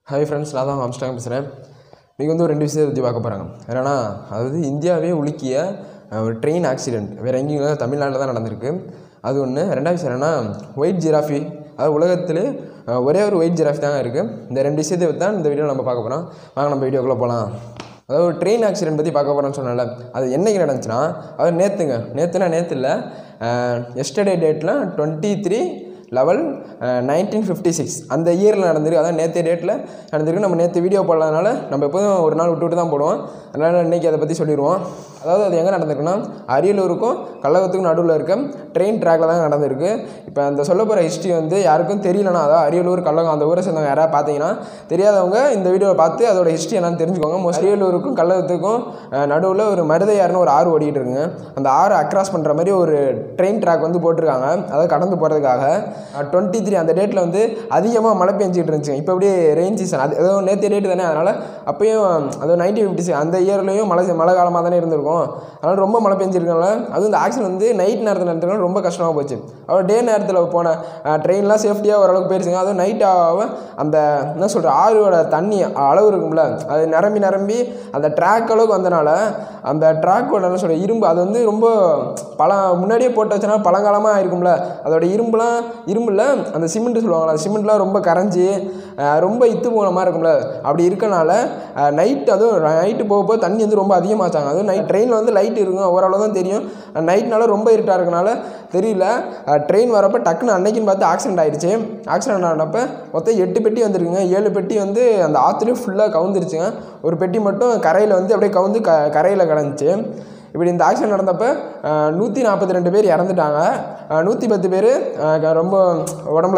Hi friends, நான் தான் AMSTRONG பேசுகிறேன். இன்றைக்கி வந்து ஒரு 2 விஷயத்தை பற்றி பார்க்க போகிறாங்க. என்னன்னா, அதாவது இந்தியாவே உலுக்கிய ஒரு ட்ரெயின் ஆக்சிடெண்ட் வேறு எங்கேயும் இல்லை, தமிழ்நாட்டில் தான் நடந்திருக்கு. அது ஒன்று. ரெண்டாவது விஷயம் என்னென்னா, ஒயிட் ஜிராஃபி, அதாவது உலகத்திலே ஒரே ஒரு ஒயிட் ஜிராஃபி தாங்க இருக்குது. இந்த 2 விஷயத்தை பற்றி தான் இந்த வீடியோவில் நம்ம பார்க்க போகிறோம். வாங்க நம்ம வீடியோக்குள்ளே போகலாம். அதாவது ஒரு ட்ரெயின் ஆக்சிடெண்ட் பற்றி பார்க்க போகிறோன்னு சொன்னால, அது என்றைக்கு நடந்துச்சுன்னா, அது நேற்று இல்லை, எஸ்டர்டே டேட்டில் 23/11/1956 அந்த இயரில் நடந்திருக்கு. அதான் நேற்று டேட்டில் நடந்திருக்கு. நம்ம நேற்று வீடியோ போடலாதனால நம்ம எப்போதும் ஒரு நாள் விட்டு தான் போடுவோம். அதனால் இன்றைக்கி அதை பற்றி சொல்லிடுவோம். அதாவது அது எங்கே நடந்திருக்குன்னா, அரியலூருக்கும் கல்லகத்துக்கும் நடுவில் இருக்க ட்ரெயின் ட்ராக்கில் தான் நடந்திருக்கு. இப்போ அந்த சொல்ல போகிற ஹிஸ்ட்ரி வந்து யாருக்கும் தெரியலனா, அதாவது அரியலூர் கல்லகம் அந்த ஊரை சேர்ந்தவங்க யாராவது பார்த்தீங்கன்னா, தெரியாதவங்க இந்த வீடியோவை பார்த்து அதோட ஹிஸ்ட்ரி என்னன்னு தெரிஞ்சுக்கோங்க. அரியலூருக்கும் கல்லகத்துக்கும் நடுவில் ஒரு மருதையாறுன்னு ஒரு ஆறு ஓடிட்டு இருக்குங்க. அந்த ஆறு அக்ராஸ் பண்ணுற மாதிரி ஒரு ட்ரெயின் ட்ராக் வந்து போட்டிருக்காங்க, அதாவது கடந்து போகிறதுக்காக. 23 அந்த டேட்டில் வந்து அதிகமாக மழை பெஞ்சிக்கிட்டு இருந்துச்சு. இப்போ அப்படியே ரெயின் சீசன், அது ஏதோ நேற்று டேட்டு தானே, அதனால் அப்போயும் அது 1956 அந்த இயர்லேயும் மழை காலமாக தானே இருந்திருக்கும். அதனால் ரொம்ப மழை பெஞ்சிருக்கனால, அதுவும் இந்த ஆக்சிடென்ட் வந்து நைட் நேரத்தில் நடந்துருக்கனால ரொம்ப கஷ்டமாக போச்சு. அவ்வளோ டே நேரத்தில் போன ட்ரெயின்லாம் சேஃப்டியாக ஓரளவுக்கு போயிடுச்சுங்க. அதுவும் நைட் ஆக அந்த என்ன சொல்கிற ஆறோட தண்ணி அளவு இருக்கும்ல, அது நிரம்பி அந்த ட்ராக் அளவுக்கு வந்தனால அந்த ட்ராக்கோட என்ன சொல்கிற இரும்பு, அது வந்து ரொம்ப முன்னாடியே போட்டு வச்சனால பழங்காலமாக இருக்கும்ல, அதோட இரும்பில் அந்த சிமெண்ட்டு சொல்லுவாங்களா, அந்த சிமெண்ட்லாம் ரொம்ப கரைஞ்சி ரொம்ப இத்து போன மாதிரி இருக்கும்ல, அப்படி இருக்கனால அதுவும் நைட்டு போக தண்ணி வந்து ரொம்ப அதிகமாச்சாங்க. அதுவும் ட்ரெயினில் வந்து லைட் இருக்கும், ஓரளவு தான் தெரியும். நைட்னால ரொம்ப இருட்டாக இருக்கனால தெரியல. ட்ரெயின் வரப்போ டக்குன்னு அன்னைக்குன்னு பார்த்து ஆக்சிடென்ட் ஆகிடுச்சு. ஆக்சிடென்ட் ஆனப்போ மொத்தம் 8 பெட்டி வந்துருக்குங்க. 7 பெட்டி வந்து அந்த ஆற்றுலேயும் ஃபுல்லாக கவுந்துருச்சுங்க. ஒரு பெட்டி மட்டும் கரையில் வந்து அப்படியே கவுந்து கரையில் கிடந்துச்சு. இப்படி இந்த ஆக்சிடென்ட் நடந்தப்போ 142 பேர் இறந்துட்டாங்க. 110 பேர் ரொம்ப உடம்புல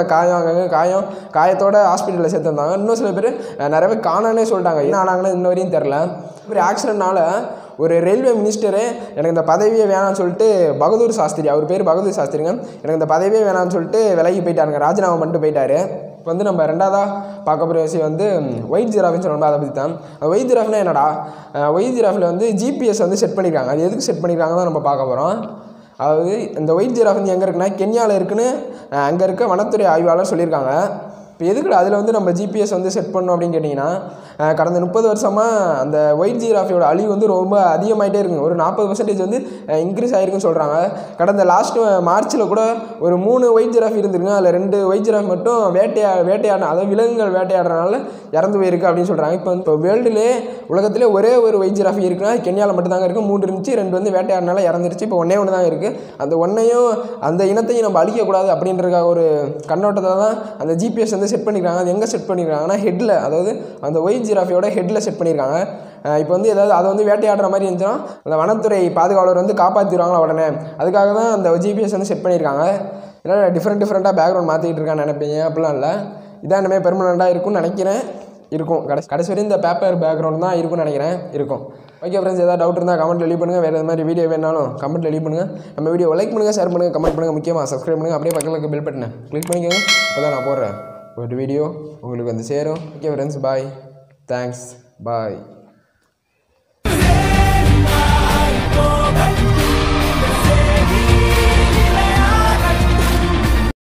காயத்தோட ஹாஸ்பிட்டலில் சேர்த்துருந்தாங்க. இன்னும் சில பேர் நிறைய பேர் காணானே சொல்லிட்டாங்க. என்ன ஆனாங்கன்னு இன்ன வரையும் தெரில. இப்படி ஆக்சிடென்ட்னால ஒரு ரயில்வே மினிஸ்டரே எனக்கு இந்த பதவியே வேணாம்னு சொல்லிட்டு, பகதூர் சாஸ்திரி, அவர் பேர் பகதூர் சாஸ்திரிங்க, எனக்கு இந்த பதவியே வேணாம்னு சொல்லிட்டு விலகி போயிட்டாருங்க, ராஜினாமா பண்ணிட்டு போயிட்டாரு. இப்போ வந்து நம்ம ரெண்டாவதாக பார்க்க போகிற விஷயம் வந்து ஒயிட் ஜிராஃப்னு சொல்லணும். அதை பற்றி தான். ஒயிட் ஜிராஃப்னா என்னடா, ஒயிட் ஜிராஃபில் வந்து ஜிபிஎஸ் வந்து செட் பண்ணியிருக்காங்க. அது எதுக்கு செட் பண்ணியிருக்காங்க தான் நம்ம பார்க்க போகிறோம். அதாவது இந்த ஒயிட் ஜிராஃப் வந்து எங்கே இருக்குன்னா, கென்யாவில் இருக்குன்னு அங்கே இருக்க வனத்துறை ஆய்வாளர் சொல்லியிருக்காங்க. இப்போ எதுக்கு அதில் வந்து நம்ம ஜிபிஎஸ் வந்து செட் பண்ணோம் அப்படின்னு கேட்டிங்கன்னா, கடந்த 30 வருஷமாக அந்த ஒயிட் ஜிராஃபியோட அழிவு வந்து ரொம்ப அதிகமாகிட்டே இருக்குங்க. ஒரு 40% வந்து இன்க்ரீஸ் ஆகிருக்குன்னு சொல்கிறாங்க. கடந்த லாஸ்ட்டு மார்ச்சில் கூட ஒரு 3 ஒயிட் ஜிராஃபி இருந்துருங்க. அதில் 2 ஒயிட் ஜிராஃபி மட்டும் வேட்டையாடின, அதாவது விலங்குகள் வேட்டையாடுறதுனால இறந்து போயிருக்கு அப்படின்னு சொல்கிறாங்க. இப்போ வேர்ல்டுலே உலகத்திலே ஒரே ஒரு ஒயிட் ஜிராஃபி இருக்குன்னா கென்யாவில் மட்டும் தாங்க இருக்குது. 3 இருந்துச்சு, 2 வந்து வேட்டையாடினால இறந்துருச்சு. இப்போ ஒன்று தான் இருக்குது. அந்த இனத்தையும் நம்ம அழிக்கக்கூடாது அப்படின்ற ஒரு கண்ணோட்டத்தில் தான் அந்த ஜிபிஎஸ் வந்து செட் பண்ணியிருக்காங்க. அது எங்கே செட் பண்ணியிருக்காங்கன்னா, ஹெட்டில், அதாவது அந்த ஒயிட் ஜிராஃபியோட ஹெட்டில் செட் பண்ணியிருக்காங்க. இப்போ வந்து ஏதாவது அதை வந்து வேட்டையாடுற மாதிரி இருந்துச்சுன்னா அந்த வனத்துறை பாதுகாவலர் வந்து காப்பாற்றிடுவாங்களா உடனே, அதுக்காக தான் அந்த ஜிபிஎஸ் வந்து செட் பண்ணியிருக்காங்க. இதனால் டிஃப்ரெண்ட்டாக பேக்ரவுண்ட் மாற்றிக்கிட்டு இருக்கான்னு நினைப்பீங்க. அப்படிலாம் இல்லை, இதான் இனிமேல் பெர்மனெண்ட்டாக இருக்கும்னு நினைக்கிறேன். இருக்கும் கடைசி வரையும் இந்த பேப்பர் பேக்ரவுண்ட் தான் இருக்கும்னு நினைக்கிறேன். இருக்கும். ஓகே ஃப்ரெண்ட்ஸ், ஏதாவது டவுட் இருந்தால் கமெண்ட்டில் லீவ் பண்ணுங்கள். வேறு எது மாதிரி வீடியோ வேணாலும் கமெண்ட்டில் லீவ் பண்ணுங்கள். நம்ம வீடியோ லைக் பண்ணுங்கள், ஷேர் பண்ணுங்கள், கமெண்ட் பண்ணுங்கள், முக்கியமாக சப்ஸ்கிரைப் பண்ணுங்கள். அப்படியே பக்கத்தில் பெல் பட்டனை கிளிக் பண்ணிக்கோங்க. அப்போ தான் நான் போடுறேன் ஒரு வீடியோ உங்களுக்கு வந்து சேரும். ஓகே ஃப்ரெண்ட்ஸ், பாய், தேங்க்ஸ், பாய்.